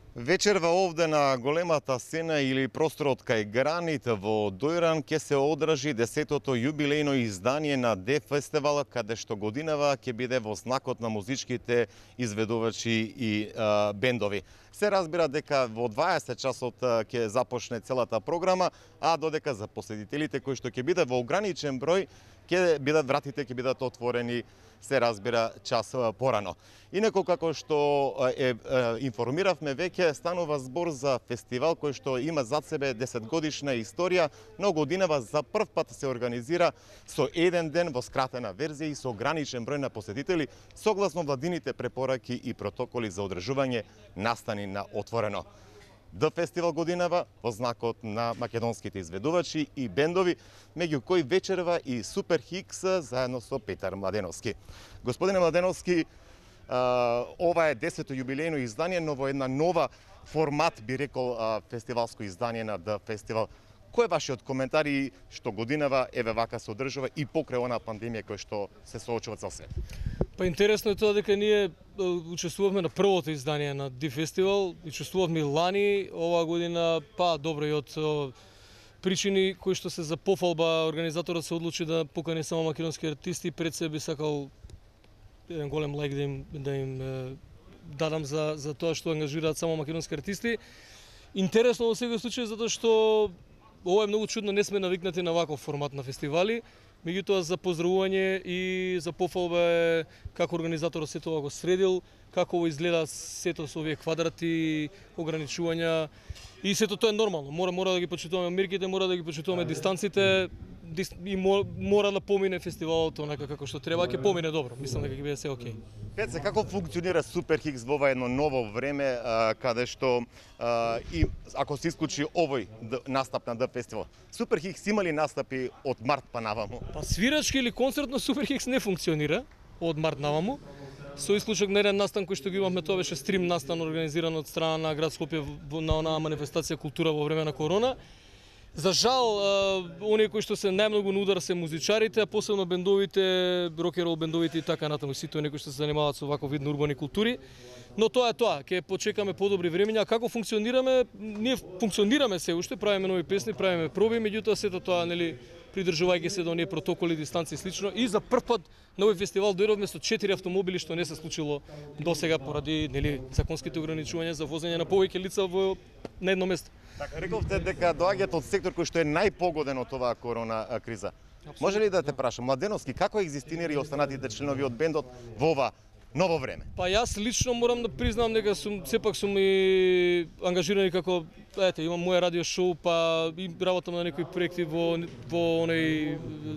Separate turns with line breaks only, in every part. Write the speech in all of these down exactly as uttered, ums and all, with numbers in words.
Вечерва овде на големата сцена или просторот кај Гранит во Дојран ќе се одржи десетото јубилејно издание на Д фестивал, каде што годинава ќе биде во знакот на музичките изведувачи и а, бендови. Се разбира дека во дваесет часот ќе започне целата програма, а додека за посетителите кои што ќе биде во ограничен број, ќе бидат вратите ќе бидат отворени, се разбира, час порано. Инаку, како што е, е, информиравме веќе, станува збор за фестивал кој што има зад себе десетгодишна историја, но годинава за прв пат се организира со еден ден во скратена верзија и со ограничен број на посетители, согласно владините препораки и протоколи за одржување настани на отворено. Д фестивал годинава во знакот на македонските изведувачи и бендови, меѓу кои вечерва и Супер Хикс заедно со Петар Младеновски. Господине Младеновски, ова е десето јубилејно издание, но во една нова формат, би рекол, фестивалско издание на Д фестивал. Кој е вашиот коментар и што годинава еве вака се одржува и покрај она пандемија која што се соочува цел свет?
Па интересно е тоа дека ние учествувавме на првото издание на Д фестивал, учествувавме лани, оваа година, па добро и од причини кои што се за пофалба организаторот се одлучи да покани само македонски артисти, пред се би сакал еден голем лайк да им да им дадам за за тоа што ангажираат само македонски артисти. Интересно во секој случај затоа што ова е многу чудно, не сме навикнати на ваков формат на фестивали. Меѓутоа за поздравување и за пофалба е како организаторот сето ова го средил, како изгледа сето со овие квадрати, ограничувања и сето тоа е нормално. Мора мора да ги почитуваме мерките, мора да ги почитуваме дистанците и мора да помине фестивалот онака како што треба, ќе помине добро. Мислам дека ќе биде се окей.
Пеце, како функционира Супер Хикс во ова едно ново време, а, каде што а, и ако се исклучи овој настап на Д фестивал, Супер Хикс има ли настапи од март па наваму?
Па свирачки или концертно Супер Хикс не функционира од март наваму. Со исклучок на еден настан кој што го имавме, тоа беше стрим настан организиран од страна на град Скопје на онаа манифестација култура во време на корона. За жал, оние кои што се најмногу на удар се музичарите, а посебно бендовите, рок-н-рол бендовите и така натаму, сите оние кои што се занимаваат со ваков вид на урбани култури. Но тоа е тоа, ќе почекаме подобри времиња. Како функционираме? Ние функционираме се уште, правиме нови песни, правиме проби, меѓутоа сето тоа, нели, придржувајќи се до оние протоколи, дистанци и слично. И за прв пат на овој фестивал дојдовме со четири автомобили, што не се случило досега поради, нели, законските ограничувања за возење на повеќе лица во на едно место.
Така, рековте дека доаѓате од сектор кој што е најпогоден од оваа корона криза. Абсолютно. Може ли да те прашам, Младеновски, како екзистира и останатите членови од бендот во ова ново време? Па
јас лично морам да признам дека сум сепак сум и ангажиран како, ете, имам моја радио шоу, па и работам на некои проекти во во оној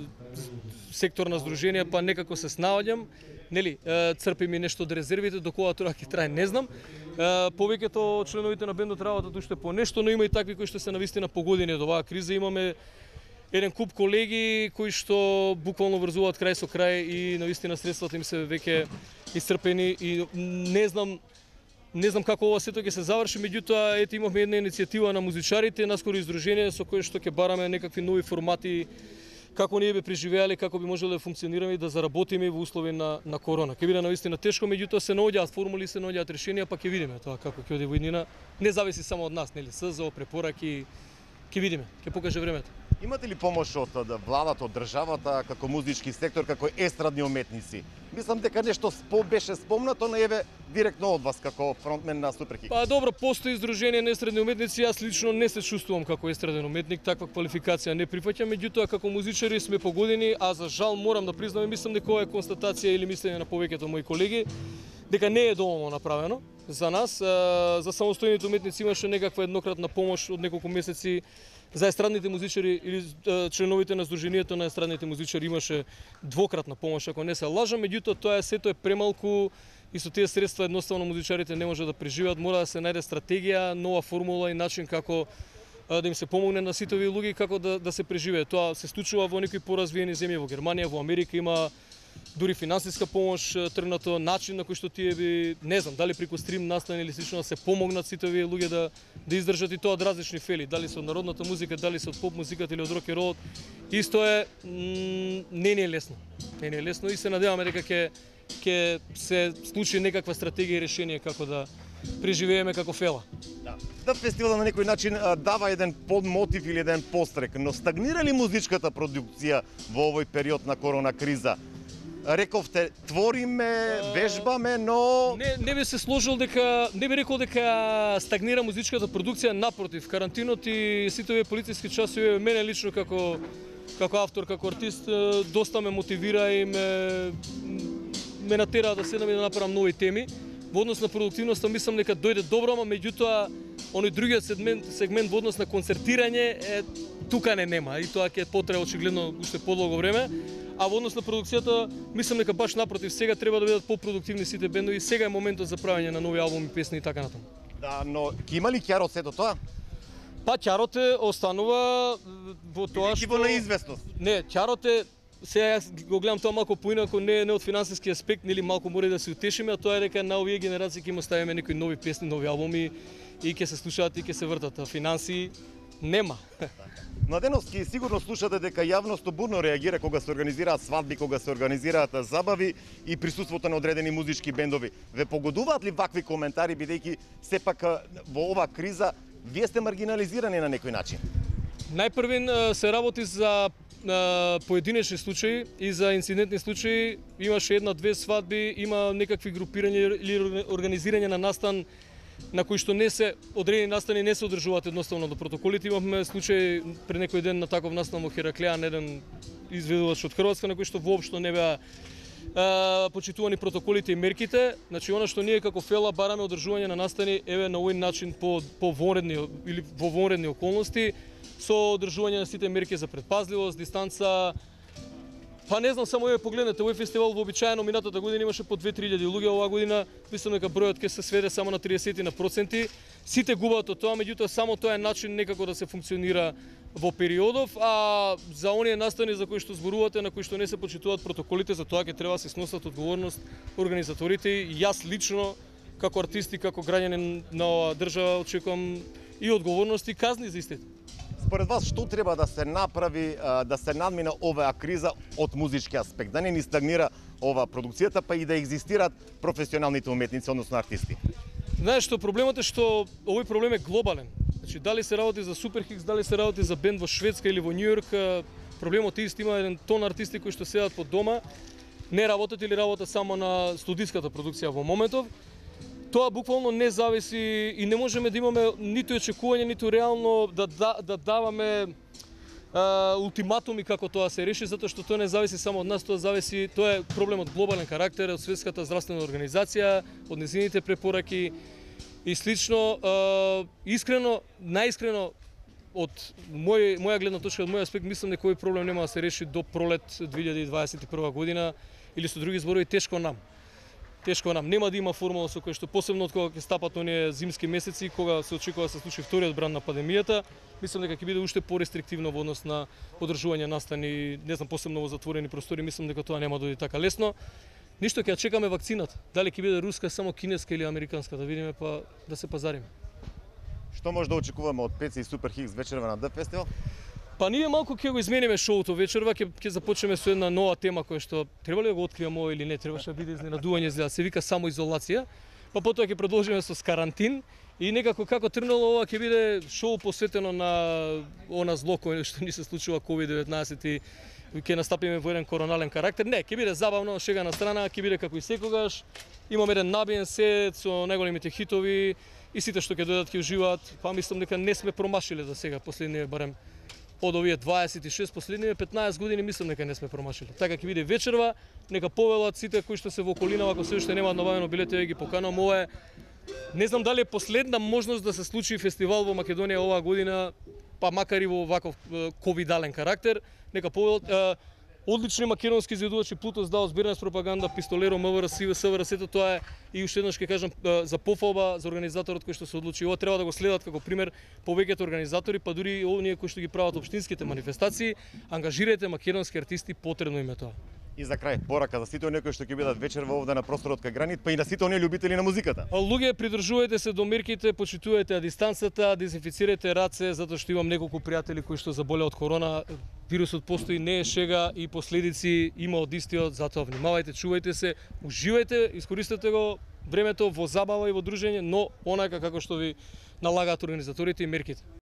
сектор на здруженија, па некако се снаоѓам, нели, црпи ми нешто од резервите, до кога тоа ќе трае не знам. Повеќето членовите на бендот работат уште по нешто, но има и такви кои што се навистина погодени од оваа криза. Имаме еден куп колеги кои што буквално врзуваат крај со крај и навистина средствата им се веќе исцрпени и не знам не знам како ова сето ќе се заврши, меѓутоа ете имавме една иницијатива на музичарите, наскоро издружение со кое што ќе бараме некакви нови формати како ние би преживеале, како би можеле да функционираме и да заработиме во услови на на корона. Ќе биде навистина тешко, меѓутоа се наоѓаат формули, се наоѓаат решенија, па ќе видиме тоа како ќе оди во иднина. Не зависи само од нас, нели, СЗО, препораки, ќе видиме, ќе покаже времето.
Имате ли помош од владата, од државата, како музички сектор, како естрадни уметници? Мислам дека нешто спо беше спомнато, но еве директно од вас како фронтмен на Супер Хикс.
Па добро, постои издружение на естрадни уметници, јас лично не се чувствувам како естраден уметник, таква квалификација не прифаќам, меѓутоа како музичари сме погодени, а за жал морам да признам, мислам дека ова е констатација или мислење на повеќето мои колеги, дека не е доволно направено за нас. За самостојните уметници имаше некаква еднократна помош од неколку месеци. За естрадните музичари или членовите на Сдруженијето на естрадните музичари имаше двократна помош, ако не се лажам, меѓутоа тоа е сето е премалку и со тие средства едноставно музичарите не може да преживеат, мора да се најде стратегија, нова формула и начин како да им се помогне на сите овие луѓе како да да се преживее. Тоа се случува во некои поразвиени земји, во Германија, во Америка има дури финансиска помош, тргнато начин на кој што тие би, не знам, дали преку стрим настани или слично да се помогнат сите овие луѓе да да издржат и тоа од различни фели, дали се од народната музика, дали се од поп музиката или од рок н ролот. Исто е, не ни е лесно. Не ни е лесно и се надеваме дека ќе ќе се случи некаква стратегија и решение како да преживееме како фела.
Да. Да, фестивалот на некој начин а, дава еден подмотив или еден пострек, но стагнира ли музичката продукција во овој период на корона криза? Рековте, твориме, вежбаме, но...
Не, не би се сложил дека, не би рекол дека стагнира музичката продукција, напротив, карантинот и сите овие полициски часови, мене лично како како автор, како артист, доста ме мотивира и ме, ме натера да седнам и да направам нови теми. Во однос на продуктивноста мислам дека дојде добро, ама меѓутоа оној другиот сегмент, сегмент во однос на концертирање е тука не нема и тоа ќе потреба очигледно уште подолго време. А во однос на продукцијата, мислам дека баш напротив, сега треба да бидат попродуктивни сите бендови, сега е моментот за правење на нови албуми, песни и така натаму.
Да, но ќе има ли ќарот сето тоа?
Па ќарот е останува во тоа што...
Или во неизвестност?
Не, ќарот е, сега јас го гледам тоа малку поинако, не, не од финансиски аспект, нели малку мора да се утешиме, а тоа е дека на овие генерации ќе им оставиме некои нови песни, нови албуми и ќе се слушаат и ќе се вртат, а финанси нема.
Младеновски, сигурно слушате дека јавноста бурно реагира кога се организираат свадби, кога се организираат забави и присуството на одредени музички бендови. Ве погодуваат ли вакви коментари, бидејќи сепак во ова криза вие сте маргинализирани на некој начин?
Најпрвен се работи за поединечни случаи и за инцидентни случаи. Имаше една-две свадби, има некакви групирања или организирање на настан на кои што не се одредени настани не се одржуваат едноставно до протоколите. Имавме случај пред некој ден на таков настан во Хераклеан, еден изведувач од Хрватска на кој што воопшто не беа Uh, почитувани протоколите и мерките. Значи, она што ние како фела бараме одржување на настани еве на овој начин по по вонредни или во вонредни околности со одржување на сите мерки за предпазливост, дистанца. Па не знам, само еве погледнете, овој фестивал вообичаено минатата година имаше по две-три илјади луѓе, оваа година мислам дека бројот ќе се сведе само на триесет на проценти. Сите губаат од тоа, меѓутоа само тоа е начин некако да се функционира во периодов, а за оние настани за кои што зборувате, на кои што не се почитуваат протоколите, за тоа ќе треба да се сносат одговорност организаторите и јас лично како артист и како граѓанин на оваа држава очекувам и одговорност и казни за истите.
Според вас, што треба да се направи да се надмина оваа криза од музички аспект, да не ни стагнира ова продукцијата, па и да екзистираат професионалните уметници, односно артисти?
Знаеш што, проблемот е што овој проблем е глобален. Значи, дали се работи за Суперхикс, дали се работи за бенд во Шведска или во Њујорк, проблемот е ист, има еден тон артисти кои што седат по дома, не работат или работат само на студиската продукција во моментов. Тоа буквално не зависи и не можеме да имаме ниту очекување, ниту реално да, да, да даваме а, ултиматуми како тоа се реши, затоа што тоа не зависи само од нас, тоа зависи, тоа е проблем од глобален карактер, од Светската здравствена организација, од незините препораки и слично. А, искрено, најискрено од мој, моја гледна точка, од мој аспект, мислам дека овој проблем нема да се реши до пролет две илјади дваесет и прва година, или со други зборови тешко нам. Тешко нам. Нема да има формула со која што посебно од кога ќе стапат оние зимски месеци, кога се очекува да се случи вториот бран на пандемијата, мислам дека ќе биде уште порестриктивно во однос на одржување настани, не знам, посебно во затворени простори, мислам дека тоа нема да дојде така лесно. Ништо, ќе чекаме вакцината. Дали ќе биде руска, само кинеска или американска, да видиме па да се пазариме.
Што може да очекуваме од Пеци и Суперхикс вечерва на Д фестивал?
Па ние малку ќе го измениме шоуто вечерва, ќе ќе започнеме со една нова тема која што треба ли да го откриеме ова или не, требаше да биде изненадување, за да се вика самоизолација. Па потоа ќе продолжиме со карантин и некако како тргнало ова ќе биде шоу посветено на она зло кое што ни се случува ковид деветнаесет и ќе настапиме во еден коронален карактер. Не, ќе биде забавно, шега на страна, ќе биде како и секогаш. Имаме еден набиен сет со најголемите хитови и сите што ќе дојдат ќе уживаат. Па мислам дека не сме промашиле за сега, последниот барем од овие дваесет и шест последниве петнаесет години, мислам дека не сме промашиле. Така ќе биде вечерва, нека повелат сите кои што се во околина, ако се уште немаат набавено билети, ја ги поканувам. Ова е, не знам дали е последна можност да се случи фестивал во Македонија оваа година, па макар и во ваков ковидален карактер. Нека повелат одлични македонски изведувачи, Плутос, Даос, Бирнес пропаганда, Пистолеро, МВР, СВР, сето тоа е и уште еднаш ќе кажам за пофалба за организаторот кој што се одлучи. Ова треба да го следат како пример повеќето организатори, па дури и оние кои што ги прават општинските манифестации. Ангажирајте македонски артисти, потребно им е тоа.
И за крај, порака за сите оние кои што ќе бидат вечерва овде на просторот кај Гранит, па и на сите оние љубители на музиката.
Луѓе, придржувајте се до мерките, почитувајте дистанцата, дезинфицирајте раце, затоа што имам неколку пријатели кои што заболеа од корона. Вирусот постои, не е шега и последици има од истиот, затоа внимавајте, чувајте се, уживајте, искористете го времето во забава и во дружење, но онака како што ви налагаат организаторите и мерките.